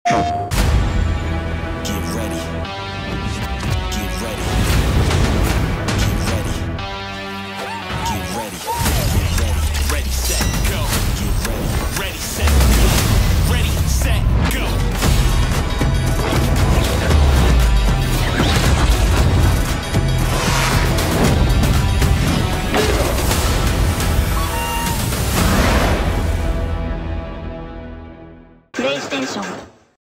Get ready. Get ready. Get ready. Get ready. Get ready. Ready, set, go. Get ready. Ready, set, go. Ready, set, go. PlayStation